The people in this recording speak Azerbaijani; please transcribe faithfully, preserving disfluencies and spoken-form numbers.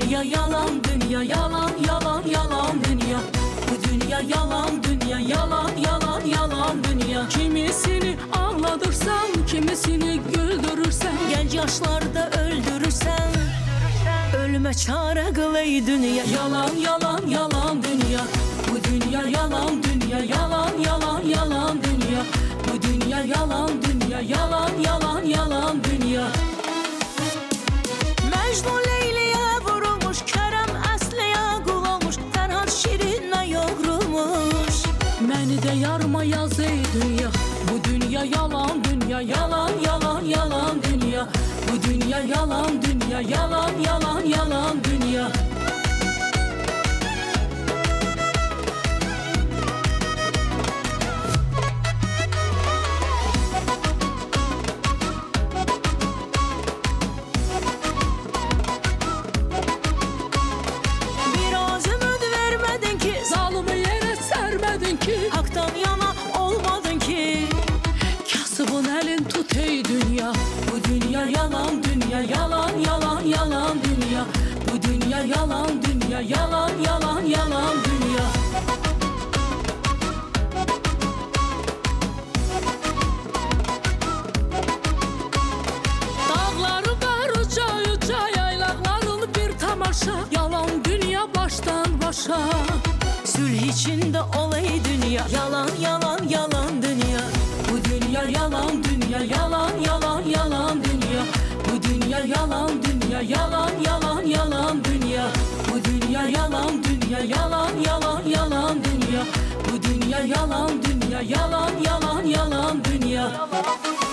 dünya yalan, dünya yalan, yalan, yalan dünya. Bu dünya yalan, dünya yalan, yalan, yalan dünya. Kimisini ağlatırsan, kimisini güldürürsen, genç yaşlarda öldürürsen, ölüme çare kıl ey dünya. Yalan, yalan, yalan dünya. Bu dünya yalan, dünya yalan, yalan, yalan dünya. Bu dünya yalan, dünya yalan, yalan, yalan dünya. Mecnun Leyli'ye vurulmuş, Kerem Əsli'ye kul olmuş, Ferhat Şirin'e yoğrulmuş. Məni de yarma yaz ey dünya. Bu dünya yalan, dünya yalan, yalan, yalan dünya. Bu dünya yalan, dünya yalan, yalan, yalan dünya. Haktan yana olmadın ki, kasıbın elin tut ey dünya. Bu dünya yalan, dünya yalan, yalan, yalan dünya. Bu dünya yalan, dünya yalan, yalan, yalan dünya. Dağları var uca uca, yaylakların bir tamaşa. Yalan dünya baştan başa. Sülh içinde olay dünya. Yalan, yalan, yalan dünya. Bu dünya yalan, dünya yalan, yalan, yalan dünya. Bu dünya yalan, dünya yalan, yalan, yalan dünya. Bu dünya yalan, dünya yalan, yalan, yalan dünya. Bu dünya yalan, dünya yalan, yalan, yalan dünya.